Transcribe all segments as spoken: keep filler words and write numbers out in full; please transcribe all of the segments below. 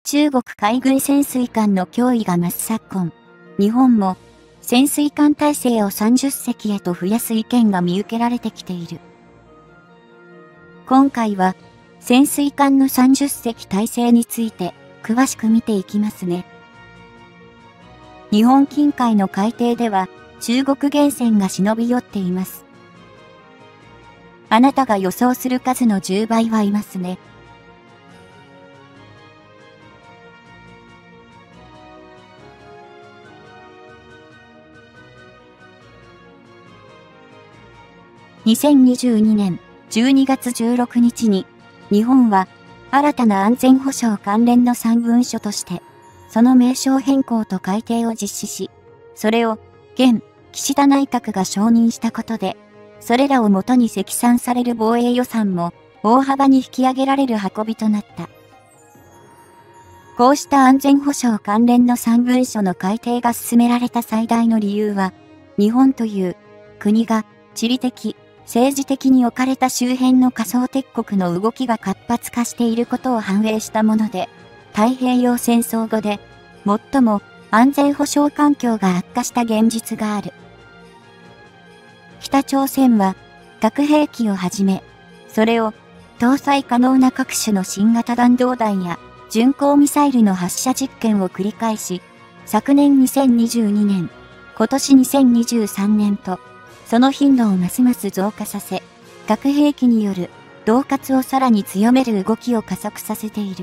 中国海軍潜水艦の脅威が増す昨今、日本も潜水艦体制をさんじゅっせきへと増やす意見が見受けられてきている。今回は潜水艦のさんじゅっせき体制について詳しく見ていきますね。日本近海の海底では中国艦船が忍び寄っています。あなたが予想する数のじゅうばいはいますね。にせんにじゅうにねんじゅうにがつじゅうろくにちに日本は新たな安全保障関連のさんぶんしょとしてその名称変更と改定を実施し、それを現岸田内閣が承認したことで、それらをもとに積算される防衛予算も大幅に引き上げられる運びとなった。こうした安全保障関連のさんぶんしょの改定が進められた最大の理由は、日本という国が地理的、政治的に置かれた周辺の仮想敵国の動きが活発化していることを反映したもので、太平洋戦争後で最も安全保障環境が悪化した現実がある。北朝鮮は核兵器をはじめ、それを搭載可能な各種の新型弾道弾や巡航ミサイルの発射実験を繰り返し、昨年にせんにじゅうにねん、今年にせんにじゅうさんねんと、その頻度をますます増加させ、核兵器による恫喝をさらに強める動きを加速させている。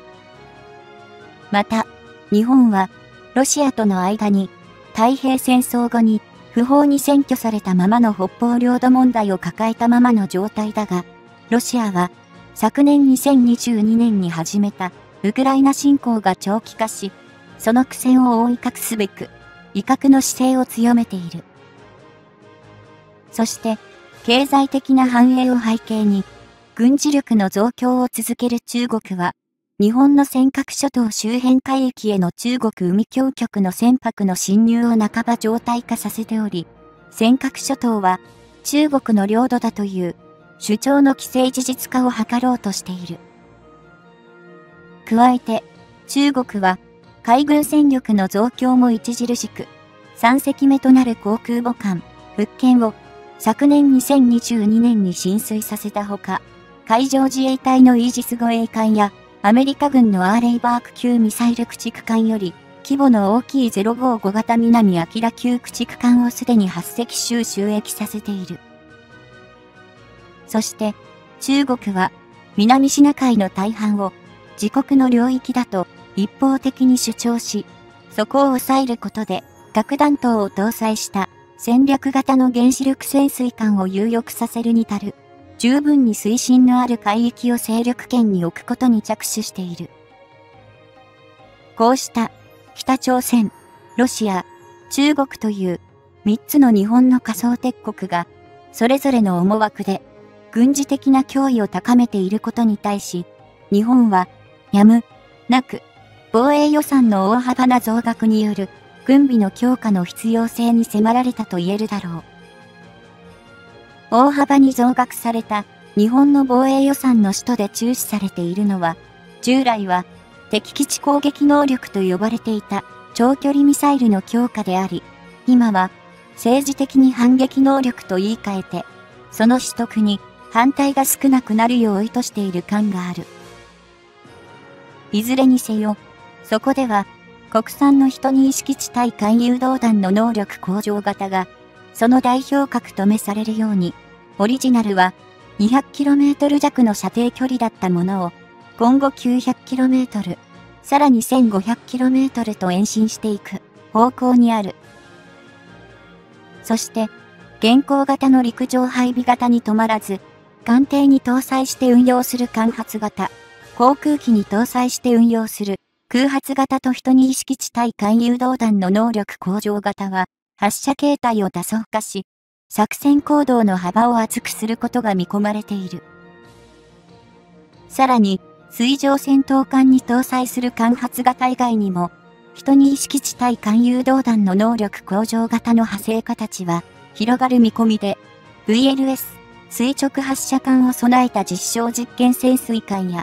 また、日本はロシアとの間に太平戦争後に不法に占拠されたままの北方領土問題を抱えたままの状態だが、ロシアは昨年にせんにじゅうにねんに始めたウクライナ侵攻が長期化し、その苦戦を覆い隠すべく威嚇の姿勢を強めている。そして、経済的な繁栄を背景に、軍事力の増強を続ける中国は、日本の尖閣諸島周辺海域への中国海峡局の船舶の侵入を半ば常態化させており、尖閣諸島は中国の領土だという主張の既成事実化を図ろうとしている。加えて、中国は海軍戦力の増強も著しく、さんせきめとなる航空母艦、福建を昨年にせんにじゅうにねんに進水させたほか、海上自衛隊のイージス護衛艦やアメリカ軍のアーレイバーク級ミサイル駆逐艦より規模の大きいゼロごーご型南明級駆逐艦をすでにはっせき週収益させている。そして中国は南シナ海の大半を自国の領域だと一方的に主張し、そこを抑えることで核弾頭を搭載した戦略型の原子力潜水艦を有力させるに至る、十分に水深のある海域を勢力圏に置くことに着手している。こうした北朝鮮、ロシア、中国という三つの日本の仮想敵国がそれぞれの思惑で軍事的な脅威を高めていることに対し、日本はやむなく防衛予算の大幅な増額による軍備の強化の必要性に迫られたと言えるだろう。大幅に増額された日本の防衛予算の使途で注視されているのは、従来は敵基地攻撃能力と呼ばれていた長距離ミサイルの強化であり、今は政治的に反撃能力と言い換えて、その取得に反対が少なくなるよう意図している感がある。いずれにせよ、そこでは国産の12式地対艦誘導弾の能力向上型が、その代表格と召されるように、オリジナルは にひゃくキロメートル 弱の射程距離だったものを、今後 きゅうひゃくキロメートル、さらに せんごひゃくキロメートル と延伸していく方向にある。そして、現行型の陸上配備型に止まらず、艦艇に搭載して運用する艦発型、航空機に搭載して運用する空発型と12式地対艦誘導弾の能力向上型は、発射形態を多層化し、作戦行動の幅を厚くすることが見込まれている。さらに、水上戦闘艦に搭載する艦発型以外にも、12式地対艦誘導弾の能力向上型の派生形は広がる見込みで、ブイエルエス、垂直発射艦を備えた実証実験潜水艦や、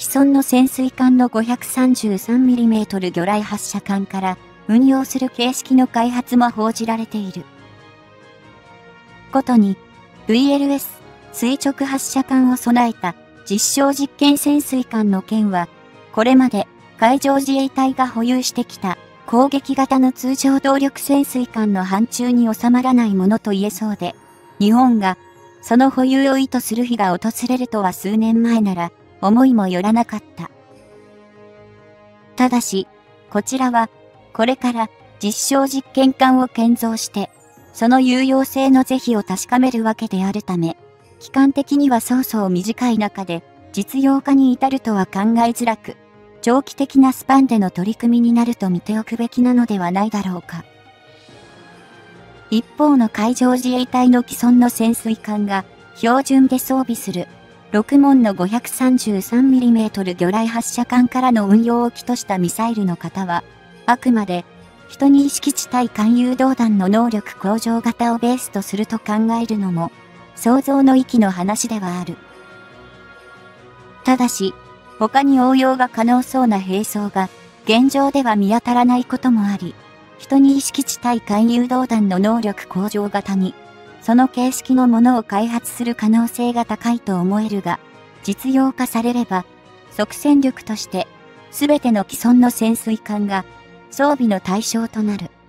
既存の潜水艦の ごひゃくさんじゅうさんミリメートル 魚雷発射管から運用する形式の開発も報じられている。ことに、ブイエルエス 垂直発射管を備えた実証実験潜水艦の件は、これまで海上自衛隊が保有してきた攻撃型の通常動力潜水艦の範疇に収まらないものと言えそうで、日本がその保有を意図する日が訪れるとは数年前なら思いもよらなかった。ただし、こちらはこれから実証実験艦を建造して、その有用性の是非を確かめるわけであるため、期間的にはそうそう短い中で実用化に至るとは考えづらく、長期的なスパンでの取り組みになると見ておくべきなのではないだろうか。一方の海上自衛隊の既存の潜水艦が標準で装備するろく門の ごひゃくさんじゅうさんミリメートル 魚雷発射管からの運用を起としたミサイルの型は、あくまで12式地対艦誘導弾の能力向上型をベースとすると考えるのも想像の域の話ではある。ただし、他に応用が可能そうな兵装が現状では見当たらないこともあり、12式地対艦誘導弾の能力向上型に、その形式のものを開発する可能性が高いと思えるが、実用化されれば、即戦力として、すべての既存の潜水艦が装備の対象となる。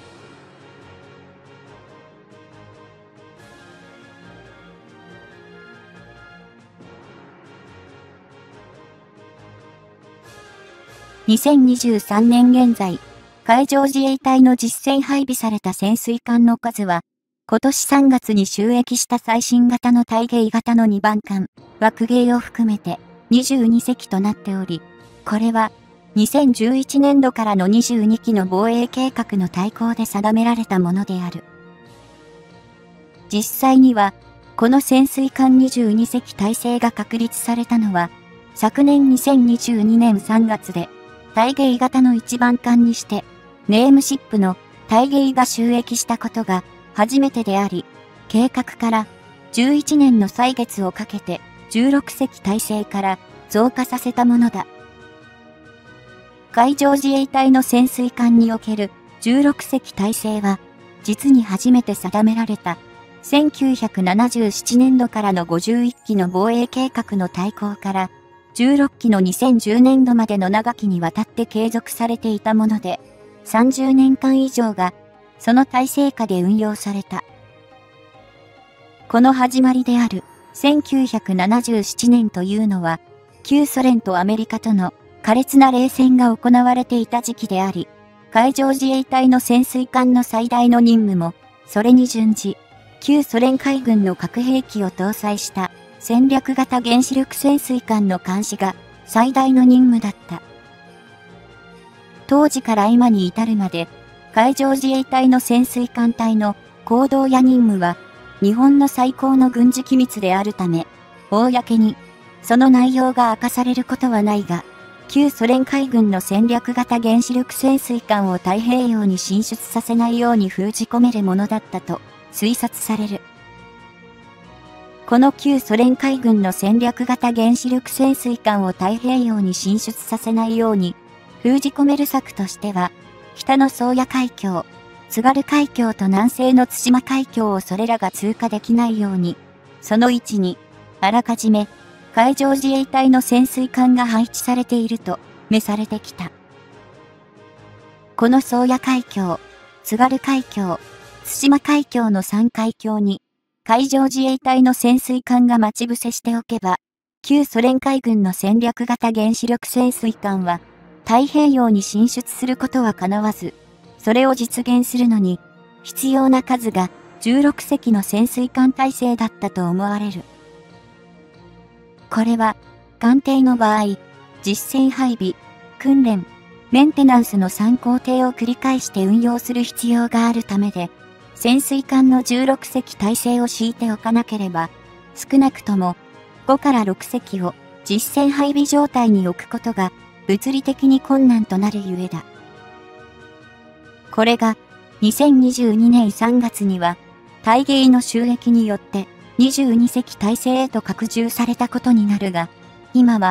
にせんにじゅうさんねん現在、海上自衛隊の実戦配備された潜水艦の数は、今年さんがつに就役した最新型の対迎型のにばん艦、枠迎を含めてにじゅうに隻となっており、これはにせんじゅういちねんどからのにじゅうにきの防衛計画の大綱で定められたものである。実際には、この潜水艦にじゅうに隻体制が確立されたのは、昨年にせんにじゅうにねんさんがつで、対迎型のいちばん艦にして、ネームシップの対迎が就役したことが初めてであり、計画からじゅういちねんの歳月をかけてじゅうろく隻体制から増加させたものだ。海上自衛隊の潜水艦におけるじゅうろく隻体制は、実に初めて定められたせんきゅうひゃくななじゅうななねんどからのごじゅういっきの防衛計画の大綱からじゅうろっきのにせんじゅうねんどまでの長きにわたって継続されていたもので、さんじゅうねんかん以上がその体制下で運用された。この始まりであるせんきゅうひゃくななじゅうななねんというのは、旧ソ連とアメリカとの苛烈な冷戦が行われていた時期であり、海上自衛隊の潜水艦の最大の任務も、それに準じ、旧ソ連海軍の核兵器を搭載した戦略型原子力潜水艦の監視が最大の任務だった。当時から今に至るまで、海上自衛隊の潜水艦隊の行動や任務は、日本の最高の軍事機密であるため、公にその内容が明かされることはないが、旧ソ連海軍の戦略型原子力潜水艦を太平洋に進出させないように封じ込めるものだったと推察される。この旧ソ連海軍の戦略型原子力潜水艦を太平洋に進出させないように封じ込める策としては、北の宗谷海峡、津軽海峡と南西の対馬海峡をそれらが通過できないように、その位置に、あらかじめ、海上自衛隊の潜水艦が配置されていると、召されてきた。この宗谷海峡、津軽海峡、対馬海峡のさん海峡に、海上自衛隊の潜水艦が待ち伏せしておけば、旧ソ連海軍の戦略型原子力潜水艦は、太平洋に進出することは叶わず、それを実現するのに、必要な数がじゅうろく隻の潜水艦体制だったと思われる。これは、艦艇の場合、実戦配備、訓練、メンテナンスのさん工程を繰り返して運用する必要があるためで、潜水艦のじゅうろく隻体制を敷いておかなければ、少なくともごからろく隻を実戦配備状態に置くことが物理的に困難となるゆえだ。これがにせんにじゅうにねんさんがつには対迎の就役によってにじゅうに隻体制へと拡充されたことになるが、今は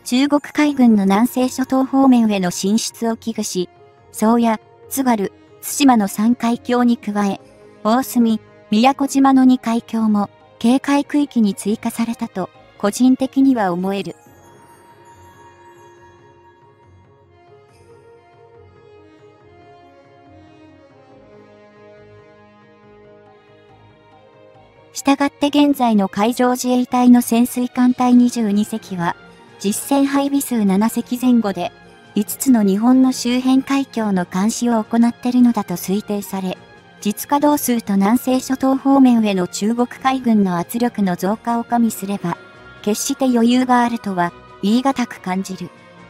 中国海軍の南西諸島方面への進出を危惧し、宗谷、津軽、対馬のさん海峡に加え、大隅、宮古島のに海峡も警戒区域に追加されたと個人的には思える。したがって現在の海上自衛隊の潜水艦隊にじゅうに隻は、実戦配備数なな隻前後で、いつつの日本の周辺海峡の監視を行っているのだと推定され、実稼働数と南西諸島方面への中国海軍の圧力の増加を加味すれば、決して余裕があるとは言い難く感じる。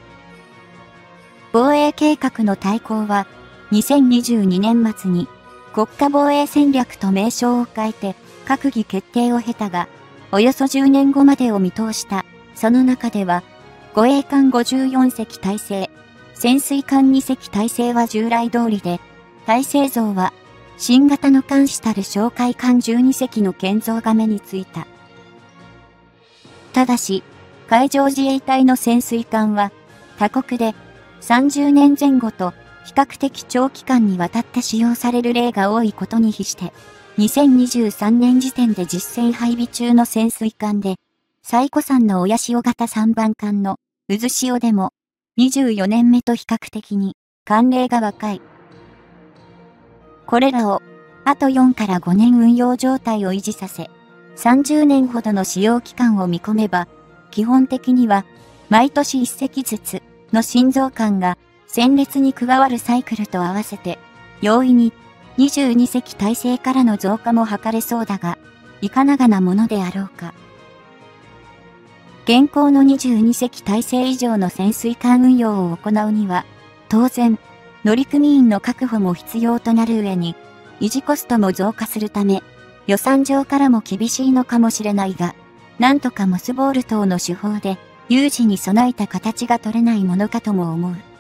防衛計画の大綱は、にせんにじゅうにねん末に国家防衛戦略と名称を変えて、閣議決定を経たが、およそじゅうねんごまでを見通した。その中では、護衛艦ごじゅうよん隻体制、潜水艦に隻体制は従来通りで、体制増は、新型の艦士たる哨戒艦じゅうに隻の建造が目についた。ただし、海上自衛隊の潜水艦は、他国でさんじゅうねんぜん後と比較的長期間にわたって使用される例が多いことに比して、にせんにじゅうさんねん時点で実戦配備中の潜水艦で、最古参の親潮型さんばん艦の渦潮でもにじゅうよねんめと比較的に艦齢が若い。これらをあとよんからごねん運用状態を維持させ、さんじゅうねんほどの使用期間を見込めば、基本的には毎年いっ隻ずつの新増艦が戦列に加わるサイクルと合わせて、容易ににじゅうに隻体制からの増加も図れそうだが、いかながなものであろうか。現行のにじゅうに隻体制以上の潜水艦運用を行うには、当然、乗組員の確保も必要となる上に、維持コストも増加するため、予算上からも厳しいのかもしれないが、なんとかモスボール等の手法で、有事に備えた形が取れないものかとも思う。